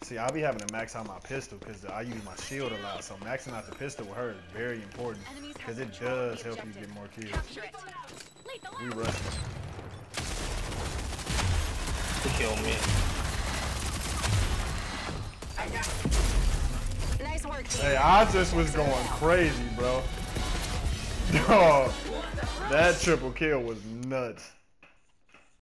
See, I'll be having to max out my pistol because I use my shield a lot. So maxing out the pistol with her is very important because it does help you get more kills. We rush it. To kill me. Nice work, team. Hey, I just was going crazy, bro. Dog, that triple kill was nuts.